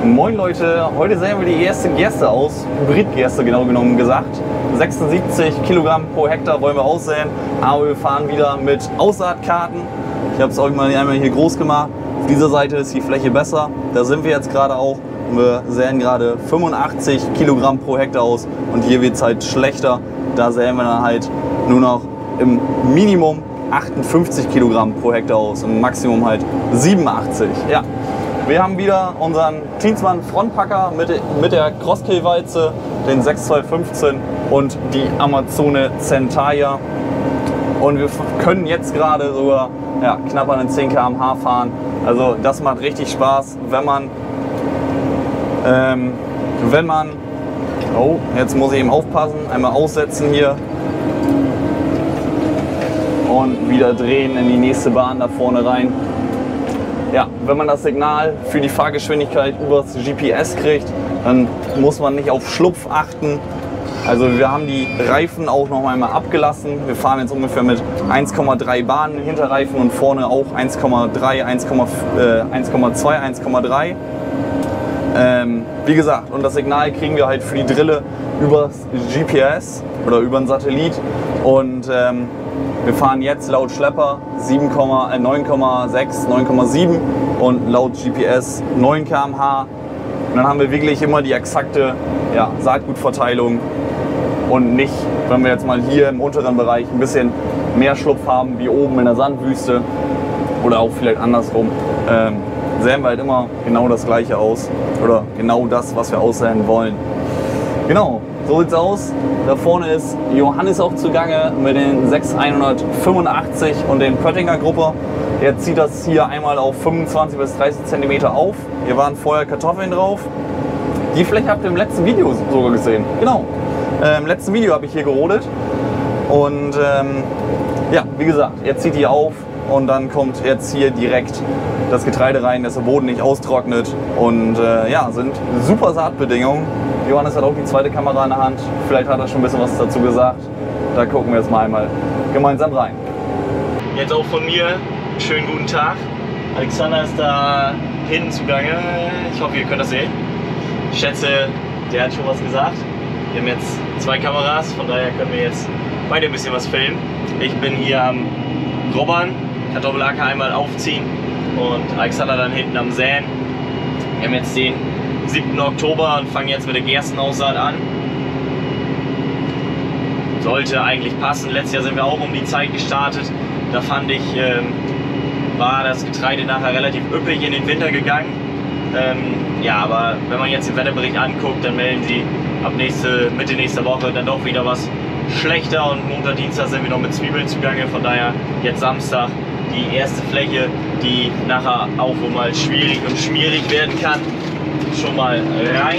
Moin Leute, heute sehen wir die erste Gerste aus, Hybridgerste genau genommen gesagt. 76 Kilogramm pro Hektar wollen wir aussäen, aber wir fahren wieder mit Aussaatkarten. Ich habe es euch mal einmal hier groß gemacht. Auf dieser Seite ist die Fläche besser, da sind wir jetzt gerade auch. Wir säen gerade 85 Kilogramm pro Hektar aus und hier wird es halt schlechter. Da säen wir dann halt nur noch im Minimum 58 Kilogramm pro Hektar aus, im Maximum halt 87. Ja. Wir haben wieder unseren Klinsmann Frontpacker mit der Crosskill-Walze, den 6215 und die Amazone Centaya. Und wir können jetzt gerade sogar knapp an den 10 km/h fahren. Also das macht richtig Spaß, wenn man, oh, jetzt muss ich eben aufpassen, einmal aussetzen hier und wieder drehen in die nächste Bahn da vorne rein. Ja, wenn man das Signal für die Fahrgeschwindigkeit übers GPS kriegt, dann muss man nicht auf Schlupf achten. Also wir haben die Reifen auch noch einmal abgelassen. Wir fahren jetzt ungefähr mit 1,3 Bahnen Hinterreifen und vorne auch 1,3, 1,2, 1,3. Wie gesagt, und das Signal kriegen wir halt für die Drille übers GPS oder über einen Satellit. Und wir fahren jetzt laut Schlepper 9,6, 9,7 und laut GPS 9 km/h. Und dann haben wir wirklich immer die exakte Saatgutverteilung und nicht, wenn wir jetzt mal hier im unteren Bereich ein bisschen mehr Schlupf haben, wie oben in der Sandwüste oder auch vielleicht andersrum, säen wir halt immer genau das gleiche aus oder genau das, was wir aussäen wollen. Genau. So sieht's aus. Da vorne ist Johannes auch zugange mit den 6185 und den Pöttinger Gruppe. Der zieht das hier einmal auf 25 bis 30 cm auf. Hier waren vorher Kartoffeln drauf. Die Fläche habt ihr im letzten Video sogar gesehen. Genau. Im letzten Video habe ich hier gerodet. Und wie gesagt, er zieht die auf und dann kommt jetzt hier direkt das Getreide rein, dass der Boden nicht austrocknet. Und sind super Saatbedingungen. Johannes hat auch die zweite Kamera in der Hand. Vielleicht hat er schon ein bisschen was dazu gesagt. Da gucken wir jetzt mal einmal gemeinsam rein. Jetzt auch von mir einen schönen guten Tag. Alexander ist da hinten zugange. Ich hoffe, ihr könnt das sehen. Ich schätze, der hat schon was gesagt. Wir haben jetzt zwei Kameras, von daher können wir jetzt beide ein bisschen was filmen. Ich bin hier am Grubbern, Kartoffelacker einmal aufziehen und Alexander dann hinten am Säen. Wir haben jetzt den 7. Oktober und fangen jetzt mit der Gerstenaussaat an. Sollte eigentlich passen. Letztes Jahr sind wir auch um die Zeit gestartet. Da fand ich, war das Getreide nachher relativ üppig in den Winter gegangen. Aber wenn man jetzt den Wetterbericht anguckt, dann melden sie ab Mitte nächster Woche dann doch wieder was schlechter und Montag, Dienstag sind wir noch mit Zwiebeln zugange. Von daher jetzt Samstag die erste Fläche, die nachher auch wohl mal schwierig und schmierig werden kann, schon mal rein.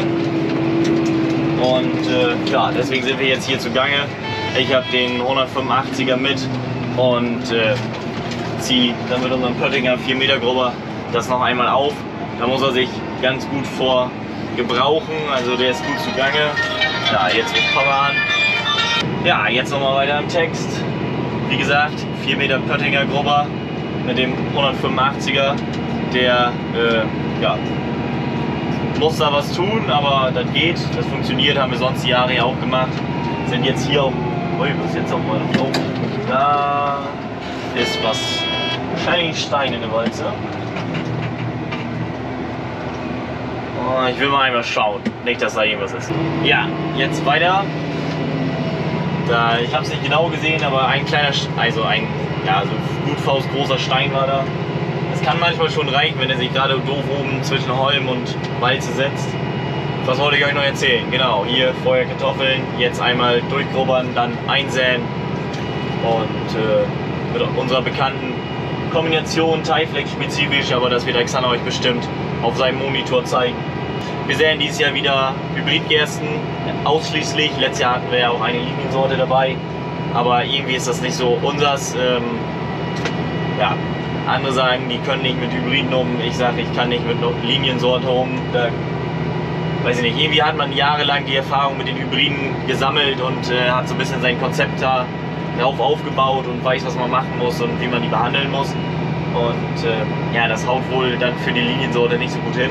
Und deswegen sind wir jetzt hier zugange. Ich habe den 185er mit und ziehe dann mit unserem Pöttinger 4 Meter Grubber das noch einmal auf. Da muss er sich ganz gut vor gebrauchen, also der ist gut zugange. Ja, jetzt wird Papa an. Ja, jetzt nochmal weiter im Text. Wie gesagt, 4 Meter Pöttinger Grubber mit dem 185er, der muss da was tun, aber das geht, das funktioniert, haben wir sonst die Jahre ja auch gemacht. Sind jetzt hier auch, was jetzt auch mal, da ist was, wahrscheinlich Stein in der Walze. Oh, ich will mal einmal schauen, nicht, dass da irgendwas ist. Ja, jetzt weiter. Ich habe es nicht genau gesehen, aber ein kleiner, so gut faustgroßer Stein war da. Es kann manchmal schon reichen, wenn er sich gerade doof oben zwischen Holm und Walze setzt. Was wollte ich euch noch erzählen? Genau, hier vorher Kartoffeln, jetzt einmal durchgrubbern, dann einsäen und mit unserer bekannten Kombination Teilfleck spezifisch, aber das wird Alexander euch bestimmt auf seinem Monitor zeigen. Wir säen dieses Jahr wieder Hybridgersten ausschließlich. Letztes Jahr hatten wir ja auch eine Liniensorte dabei, aber irgendwie ist das nicht so unsers. Andere sagen, die können nicht mit Hybriden um. Ich sage, ich kann nicht mit Liniensorte um. Da, weiß ich nicht, irgendwie hat man jahrelang die Erfahrung mit den Hybriden gesammelt und hat so ein bisschen sein Konzept darauf aufgebaut und weiß, was man machen muss und wie man die behandeln muss. Und das haut wohl dann für die Liniensorte nicht so gut hin.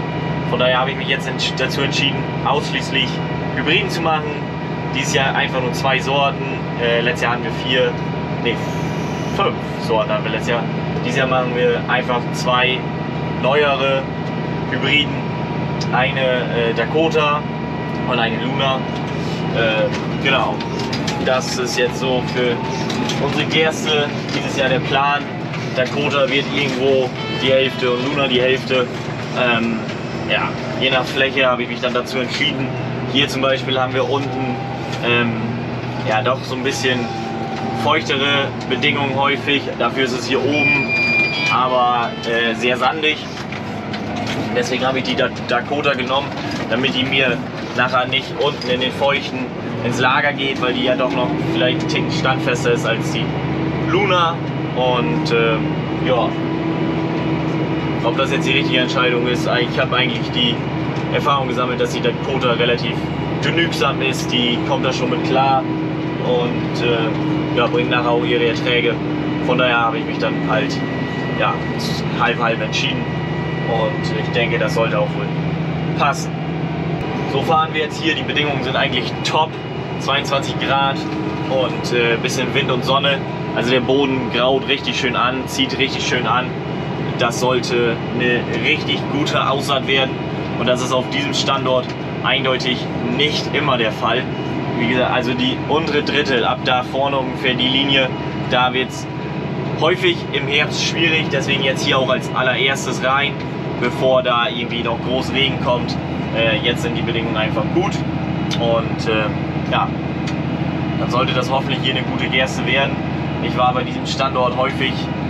Von daher habe ich mich jetzt dazu entschieden, ausschließlich Hybriden zu machen. Dieses Jahr einfach nur 2 Sorten. Letztes Jahr hatten wir 5 Sorten haben wir letztes Jahr. Dieses Jahr machen wir einfach 2 neuere Hybriden. Eine Dakota und eine Luna. Genau. Das ist jetzt so für unsere Gerste dieses Jahr der Plan. Dakota wird irgendwo die Hälfte und Luna die Hälfte. Ja, je nach Fläche habe ich mich dann dazu entschieden. Hier zum Beispiel haben wir unten ja doch so ein bisschen feuchtere Bedingungen häufig. Dafür ist es hier oben aber sehr sandig. Deswegen habe ich die Dakota genommen, damit die mir nachher nicht unten in den Feuchten ins Lager geht, weil die ja doch noch vielleicht einen Ticken standfester ist als die Luna. Und ja, ob das jetzt die richtige Entscheidung ist, ich habe eigentlich die Erfahrung gesammelt, dass die Dakota relativ genügsam ist, die kommt da schon mit klar und ja, bringt nachher auch ihre Erträge. Von daher habe ich mich dann halt ja, halb entschieden und ich denke, das sollte auch wohl passen. So fahren wir jetzt hier, die Bedingungen sind eigentlich top, 22 Grad und bisschen Wind und Sonne, also der Boden graut richtig schön an, zieht richtig schön an. Das sollte eine richtig gute Aussaat werden und das ist auf diesem Standort eindeutig nicht immer der Fall. Wie gesagt, also die untere Drittel, ab da vorne ungefähr die Linie, da wird es häufig im Herbst schwierig, deswegen jetzt hier auch als allererstes rein, bevor da irgendwie noch groß Regen kommt. Jetzt sind die Bedingungen einfach gut und ja, dann sollte das hoffentlich hier eine gute Gerste werden. Ich war bei diesem Standort häufig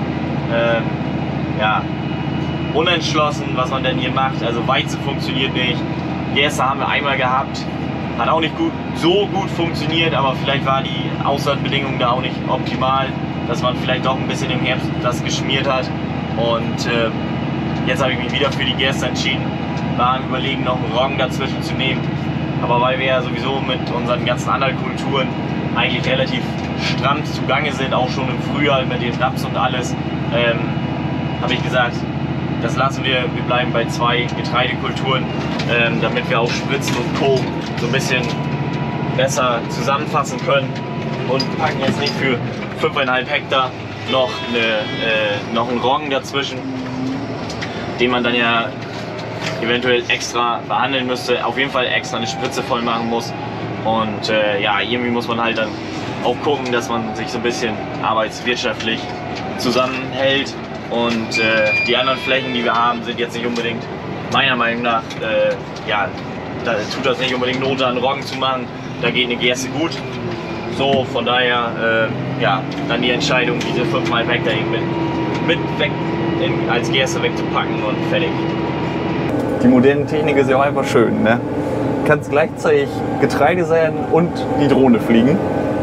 ja, unentschlossen, was man denn hier macht. Also Weizen funktioniert nicht. Gerste haben wir einmal gehabt, hat auch nicht so gut funktioniert, aber vielleicht waren die Aussaatbedingungen da auch nicht optimal, dass man vielleicht doch ein bisschen im Herbst das geschmiert hat. Und jetzt habe ich mich wieder für die Gerste entschieden. War am Überlegen, noch einen Roggen dazwischen zu nehmen. Aber weil wir ja sowieso mit unseren ganzen anderen Kulturen eigentlich relativ stramm zugange sind, auch schon im Frühjahr mit den Raps und alles, habe ich gesagt, das lassen wir. Wir bleiben bei 2 Getreidekulturen, damit wir auch Spritzen und Co. so ein bisschen besser zusammenfassen können und packen jetzt nicht für 5,5 Hektar noch einen Roggen dazwischen, den man dann ja eventuell extra behandeln müsste, auf jeden Fall extra eine Spritze voll machen muss und ja, irgendwie muss man halt dann auch gucken, dass man sich so ein bisschen arbeitswirtschaftlich zusammenhält und die anderen Flächen, die wir haben, sind jetzt nicht unbedingt, meiner Meinung nach, ja, da tut das nicht unbedingt Not, einen Roggen zu machen, da geht eine Gerste gut. So, von daher, ja, dann die Entscheidung, diese 5,5 Hektar mit weg als Gerste wegzupacken und fertig. Die moderne Technik ist ja auch einfach schön, ne? Du kannst gleichzeitig Getreide säen und die Drohne fliegen.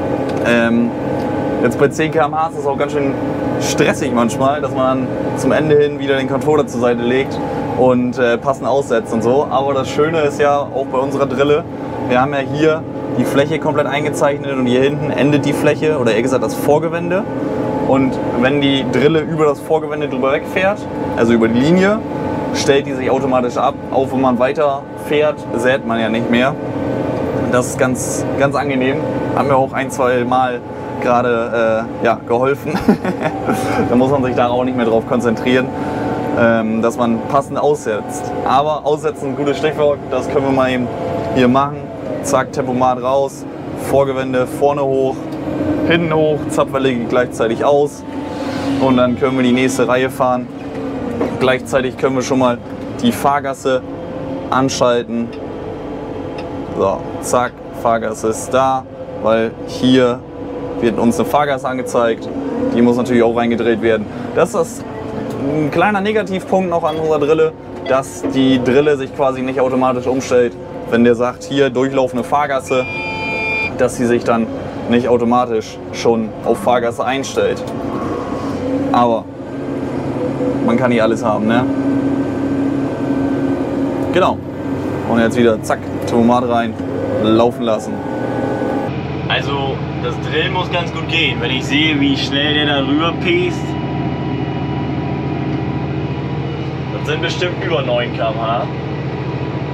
Jetzt bei 10 km/h ist es auch ganz schön stressig manchmal, dass man zum Ende hin wieder den Controller zur Seite legt und passend aussetzt und so. Aber das Schöne ist ja auch bei unserer Drille, wir haben ja hier die Fläche komplett eingezeichnet und hier hinten endet die Fläche oder eher gesagt das Vorgewende. Und wenn die Drille über das Vorgewende drüber wegfährt, also über die Linie, stellt die sich automatisch ab. Auch wenn man weiter fährt, sät man ja nicht mehr. Das ist ganz, ganz angenehm. Haben wir auch 1-2 Mal gerade ja, geholfen. Da muss man sich da auch nicht mehr drauf konzentrieren, dass man passend aussetzt. Aber aussetzen, ein gutes Stichwort, das können wir mal eben hier machen. Zack, Tempomat raus, Vorgewende vorne hoch, hinten hoch, Zapfwelle geht gleichzeitig aus und dann können wir die nächste Reihe fahren. Gleichzeitig können wir schon mal die Fahrgasse anschalten. So, zack, Fahrgasse ist da, weil hier wird uns eine Fahrgasse angezeigt. Die muss natürlich auch reingedreht werden. Das ist ein kleiner Negativpunkt noch an unserer Drille, dass die Drille sich quasi nicht automatisch umstellt, wenn der sagt, hier durchlaufende Fahrgasse, dass sie sich dann nicht automatisch schon auf Fahrgasse einstellt. Aber man kann nicht alles haben, ne? Genau. Und jetzt wieder zack, Tomat rein, laufen lassen. Also das Drillen muss ganz gut gehen. Wenn ich sehe, wie schnell der da rüber pest, das sind bestimmt über 9 km/h.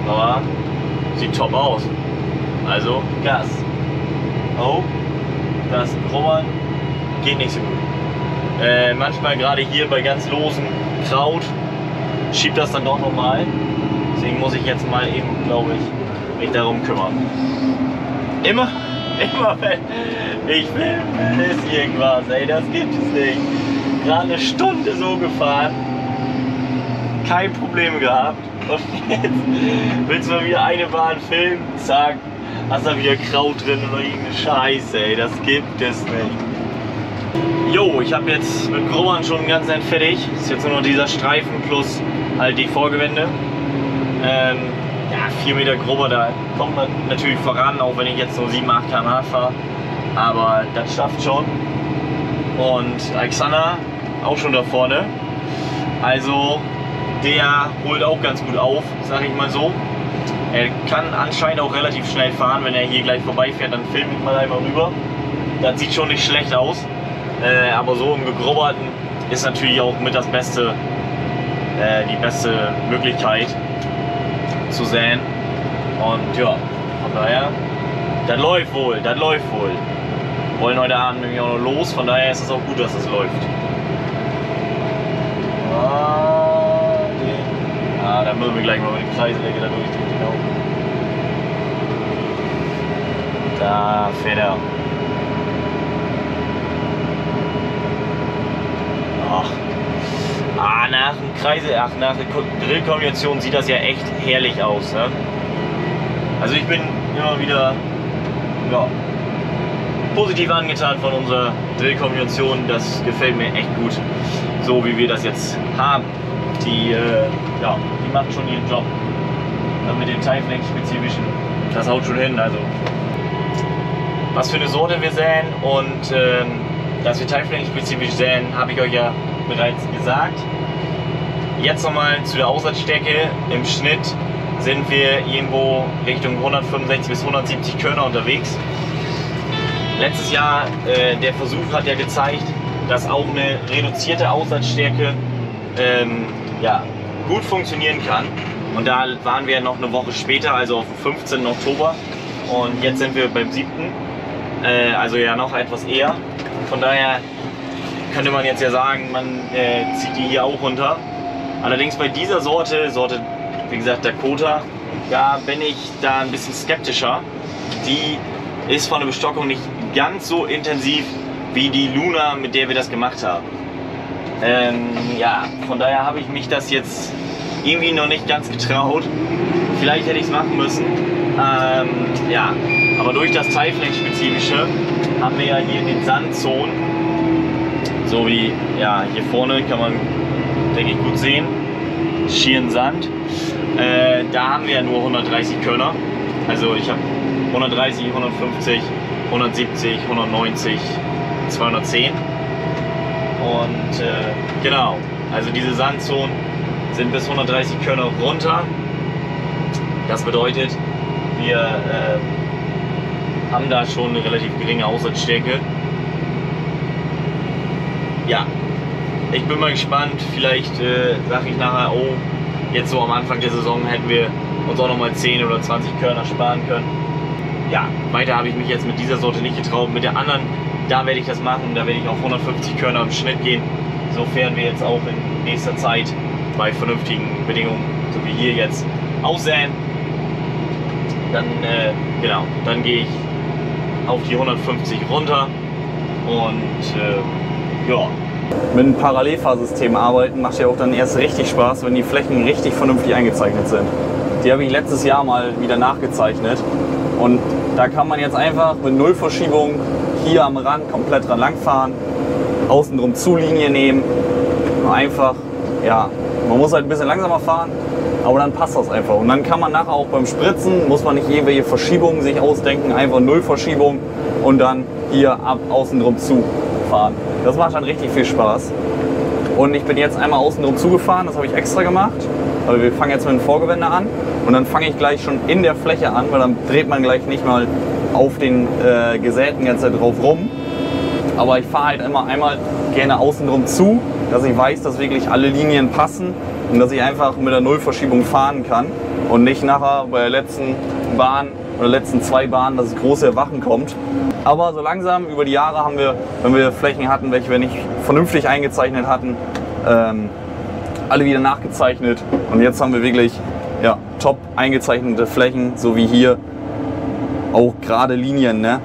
aber sieht top aus. Also Gas. Oh, das Grubbern geht nicht so gut. Manchmal gerade hier bei ganz losem Kraut schiebt das dann doch nochmal. Deswegen muss ich jetzt mal eben, glaube ich, mich darum kümmern. Immer wenn ich filme, ist irgendwas, ey, das gibt es nicht. Gerade eine Stunde so gefahren, kein Problem gehabt. Und jetzt willst du mal wieder eine Bahn filmen, zack, hast da wieder Kraut drin oder irgendeine Scheiße, ey, das gibt es nicht. Jo, ich habe jetzt mit Grubbern schon ganz fertig. Ist jetzt nur noch dieser Streifen plus halt die Vorgewände. Ja, 4 Meter Grubber, da kommt man natürlich voran, auch wenn ich jetzt so 7, 8 km/h fahre. Aber das schafft schon. Und Alexander auch schon da vorne. Also der holt auch ganz gut auf, sag ich mal so. Er kann anscheinend auch relativ schnell fahren. Wenn er hier gleich vorbeifährt, dann filme ich mal einmal rüber. Das sieht schon nicht schlecht aus. Aber so im Gegrubberten ist natürlich auch mit das Beste, die beste Möglichkeit zu säen. Und ja, von daher, das läuft wohl, das läuft wohl. Wir wollen heute Abend nämlich auch noch los, von daher ist es auch gut, dass es läuft. Da müssen wir gleich mal mit dem Kreissäge da durchdrehen. Genau. Da fährt er. Nach der Grillkombination sieht das ja echt herrlich aus. Ne? Also ich bin immer wieder positiv angetan von unserer Grillkombination. Das gefällt mir echt gut, so wie wir das jetzt haben. Die macht schon ihren Job. Dann mit dem Teilflächen-spezifischen, das haut schon hin. Also was für eine Sorte wir säen und dass wir teilflächenspezifisch säen, habe ich euch ja bereits gesagt. Jetzt nochmal zu der Aussatzstärke. Im Schnitt sind wir irgendwo Richtung 165 bis 170 Körner unterwegs. Letztes Jahr, der Versuch hat ja gezeigt, dass auch eine reduzierte Aussatzstärke gut funktionieren kann. Und da waren wir noch eine Woche später, also auf dem 15. Oktober. Und jetzt sind wir beim 7. Also ja noch etwas eher. Von daher könnte man jetzt ja sagen, man zieht die hier auch runter. Allerdings bei dieser Sorte, wie gesagt Dakota, da bin ich da ein bisschen skeptischer. Die ist von der Bestockung nicht ganz so intensiv wie die Luna, mit der wir das gemacht haben. Von daher habe ich mich das jetzt irgendwie noch nicht ganz getraut. Vielleicht hätte ich es machen müssen. Aber durch das Teilflächenspezifische haben wir ja hier in den Sandzonen, so wie hier vorne kann man, denke ich, gut sehen, schieren Sand. Da haben wir ja nur 130 Körner. Also ich habe 130, 150, 170, 190, 210. Und genau, also diese Sandzonen sind bis 130 Körner runter. Das bedeutet, wir haben da schon eine relativ geringe Aussatzstärke. Ja, ich bin mal gespannt. Vielleicht sage ich nachher, oh, jetzt so am Anfang der Saison hätten wir uns auch noch mal 10 oder 20 Körner sparen können. Ja, weiter habe ich mich jetzt mit dieser Sorte nicht getraut. Mit der anderen, da werde ich das machen. Da werde ich auf 150 Körner im Schnitt gehen. Sofern wir jetzt auch in nächster Zeit bei vernünftigen Bedingungen, so wie hier jetzt, aussäen. Dann, dann gehe ich auf die 150 runter und Mit einem Parallelfahrsystem arbeiten macht ja auch dann erst richtig Spaß, wenn die Flächen richtig vernünftig eingezeichnet sind. Die habe ich letztes Jahr mal wieder nachgezeichnet und da kann man jetzt einfach mit Nullverschiebung hier am Rand komplett dran langfahren, außenrum Zulinie nehmen, einfach, man muss halt ein bisschen langsamer fahren, aber dann passt das einfach. Und dann kann man nachher auch beim Spritzen, muss man nicht irgendwelche Verschiebungen sich ausdenken, einfach Nullverschiebung und dann hier außenrum zu fahren. Das macht dann richtig viel Spaß. Und ich bin jetzt einmal außenrum zugefahren, das habe ich extra gemacht. Also wir fangen jetzt mit dem Vorgewende an und dann fange ich gleich schon in der Fläche an, weil dann dreht man gleich nicht mal auf den Gesäten jetzt drauf rum. Aber ich fahre halt immer einmal gerne außenrum zu, dass ich weiß, dass wirklich alle Linien passen und dass ich einfach mit der Nullverschiebung fahren kann. und nicht nachher bei der letzten Bahn oder letzten 2 Bahnen, dass es große Erwachen kommt. Aber so langsam über die Jahre haben wir, wenn wir Flächen hatten, welche wir nicht vernünftig eingezeichnet hatten, alle wieder nachgezeichnet und jetzt haben wir wirklich ja, top eingezeichnete Flächen, so wie hier auch gerade Linien. Ne?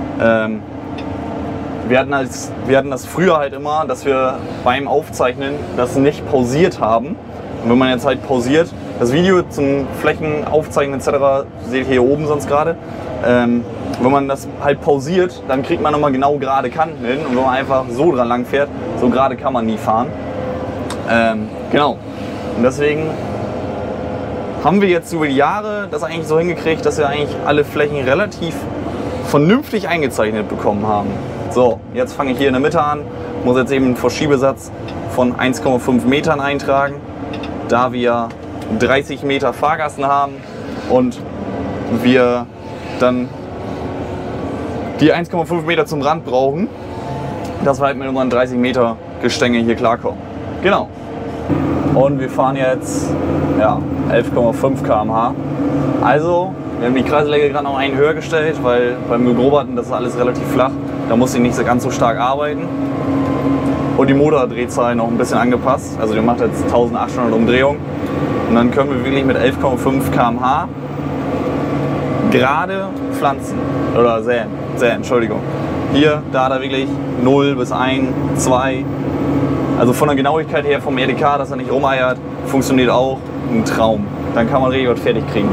Wir hatten das früher halt immer, dass wir beim Aufzeichnen das nicht pausiert haben. Und wenn man jetzt halt pausiert, das Video zum Flächenaufzeichnen etc. seht ihr hier oben sonst gerade. Wenn man das halt pausiert, dann kriegt man nochmal genau gerade Kanten hin. Und wenn man einfach so dran lang fährt, so gerade kann man nie fahren. Genau. Und deswegen haben wir jetzt über die Jahre das eigentlich so hingekriegt, dass wir eigentlich alle Flächen relativ vernünftig eingezeichnet bekommen haben. So, jetzt fange ich hier in der Mitte an, muss jetzt eben einen Verschiebesatz von 1,5 Metern eintragen, da wir 30 Meter Fahrgassen haben und wir dann die 1,5 Meter zum Rand brauchen, dass wir halt mit unseren 30 Meter Gestänge hier klarkommen. Genau. Und wir fahren jetzt ja, 11,5 km/h. Also, wir haben die Kreiselege gerade noch einen höher gestellt, weil beim Gegroberten, das ist alles relativ flach. Da muss sie nicht so ganz so stark arbeiten. Und die Motordrehzahl noch ein bisschen angepasst. Also die macht jetzt 1800 Umdrehungen. Und dann können wir wirklich mit 11,5 km/h gerade pflanzen. Oder säen, Entschuldigung. Hier, da wirklich 0 bis 1, 2. Also von der Genauigkeit her vom RDK, dass er nicht rumeiert, funktioniert auch ein Traum. Dann kann man richtig was fertig kriegen.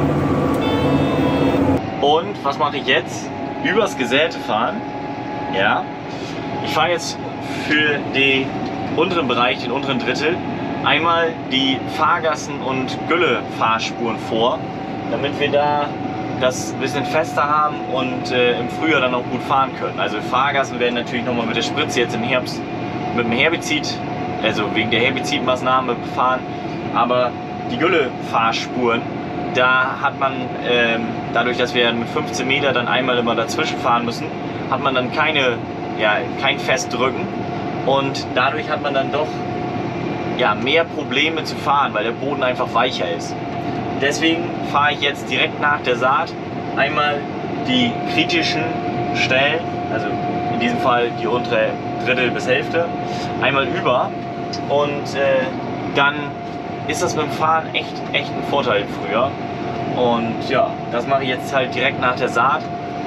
Und was mache ich jetzt? Übers Gesäte fahren. Ja. Ich fahre jetzt für den unteren Bereich, den unteren Drittel, einmal die Fahrgassen- und Gülle-Fahrspuren vor, damit wir da das ein bisschen fester haben und im Frühjahr dann auch gut fahren können. Also Fahrgassen werden natürlich nochmal mit der Spritze jetzt im Herbst mit dem Herbizid, also wegen der Herbizidmaßnahme befahren, aber die Gülle-Fahrspuren, da hat man, dadurch, dass wir mit 15 Meter dann einmal immer dazwischen fahren müssen, hat man dann kein Festdrücken und dadurch hat man dann doch ja, mehr Probleme zu fahren, weil der Boden einfach weicher ist. Deswegen fahre ich jetzt direkt nach der Saat einmal die kritischen Stellen, also in diesem Fall die untere Drittel bis Hälfte, einmal über und dann ist das mit dem Fahren echt ein Vorteil früher. Und ja, das mache ich jetzt halt direkt nach der Saat,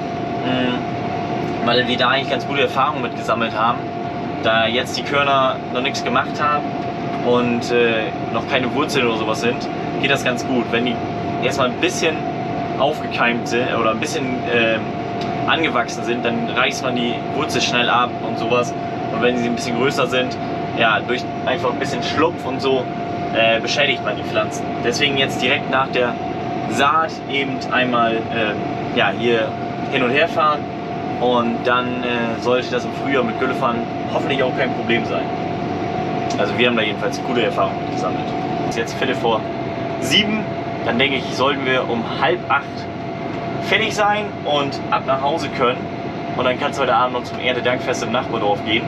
weil wir da eigentlich ganz gute Erfahrungen mit gesammelt haben. Da jetzt die Körner noch nichts gemacht haben und noch keine Wurzeln oder sowas sind, geht das ganz gut. Wenn die erstmal ein bisschen aufgekeimt sind oder ein bisschen angewachsen sind, dann reißt man die Wurzel schnell ab und sowas. Und wenn sie ein bisschen größer sind, ja, durch einfach ein bisschen Schlupf und so beschädigt man die Pflanzen. Deswegen jetzt direkt nach der Saat eben einmal ja, hier hin und her fahren und dann sollte das im Frühjahr mit Gülle fahren hoffentlich auch kein Problem sein. Also wir haben da jedenfalls gute Erfahrungen mit gesammelt. Ist jetzt 7:15, dann denke ich, sollten wir um 7:30 fertig sein und ab nach Hause können. Und dann kann es heute Abend noch zum Erntedankfest im Nachbardorf gehen.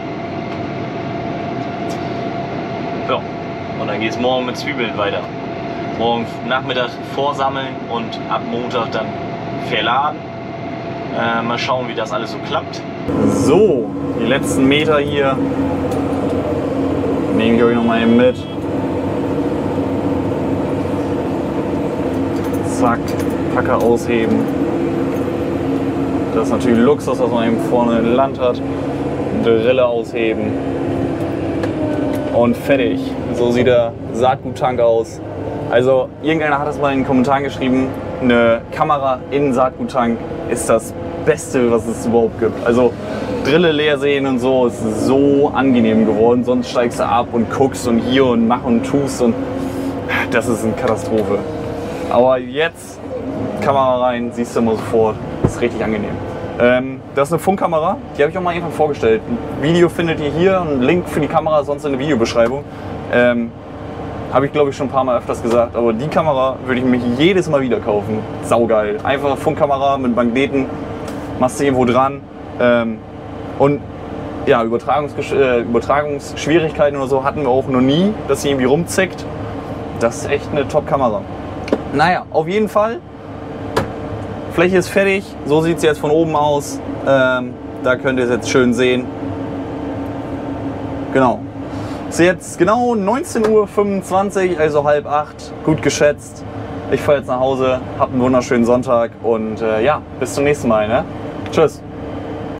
Ja, und dann geht es morgen mit Zwiebeln weiter. Morgen Nachmittag vorsammeln und ab Montag dann verladen. Mal schauen, wie das alles so klappt. So, die letzten Meter hier nehme ich euch noch mal eben mit. Zack, Packer ausheben. Das ist natürlich Luxus, dass man eben vorne ein Land hat. Drille ausheben. Und fertig. So sieht der Saatguttank aus. Also irgendeiner hat das mal in den Kommentaren geschrieben, eine Kamera in den Saatguttank ist das Beste, was es überhaupt gibt. Also Drille leer sehen und so ist so angenehm geworden. Sonst steigst du ab und guckst und hier und mach und tust und das ist eine Katastrophe. Aber jetzt Kamera rein, siehst du immer sofort, ist richtig angenehm. Das ist eine Funkkamera, die habe ich auch mal einfach vorgestellt. Ein Video findet ihr hier, einen Link für die Kamera sonst in der Videobeschreibung. Habe ich glaube ich schon ein paar Mal öfters gesagt, aber die Kamera würde ich mich jedes Mal wieder kaufen. Saugeil. Einfach Funkkamera mit Magneten, machst du irgendwo dran. Und ja, Übertragungsschwierigkeiten oder so hatten wir auch noch nie, dass sie irgendwie rumzickt. Das ist echt eine Top-Kamera. Naja, auf jeden Fall. Fläche ist fertig. So sieht es jetzt von oben aus. Da könnt ihr es jetzt schön sehen. Genau. Es ist jetzt genau 19:25 Uhr, also 7:30. Gut geschätzt. Ich fahre jetzt nach Hause. Habt einen wunderschönen Sonntag und ja, bis zum nächsten Mal. Ne? Tschüss.